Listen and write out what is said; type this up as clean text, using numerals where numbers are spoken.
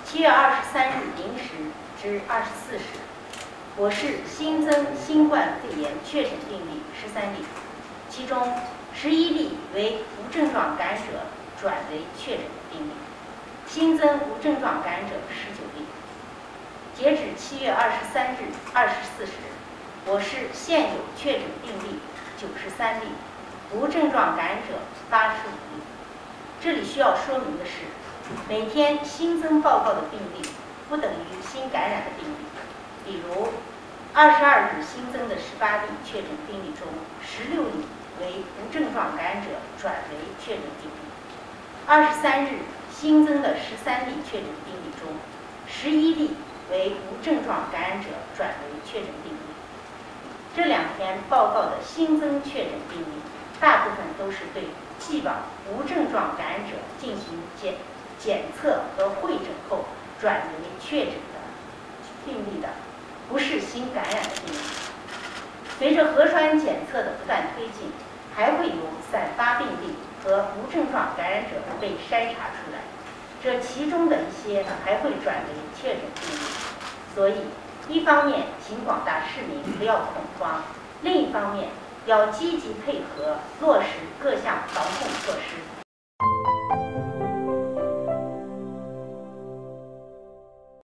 7月23日0时至24时，我市新增新冠肺炎确诊病例13例，其中11例为无症状感染者转为确诊病例，新增无症状感染者19例。截止7月23日24时，我市现有确诊病例93例，无症状感染者85例。这里需要说明的是，每天新增报告的病例不等于新感染的病例。比如，22日新增的18例确诊病例中，16例为无症状感染者转为确诊病例；23日新增的13例确诊病例中，11例为无症状感染者转为确诊病例。这2天报告的新增确诊病例，大部分都是对既往无症状感染者进行检测和会诊后转为确诊的病例的，不是新感染的病例。随着核酸检测的不断推进，还会有散发病例和无症状感染者被筛查出来，这其中的一些还会转为确诊病例。所以，一方面请广大市民不要恐慌，另一方面要积极配合落实各项防控措施，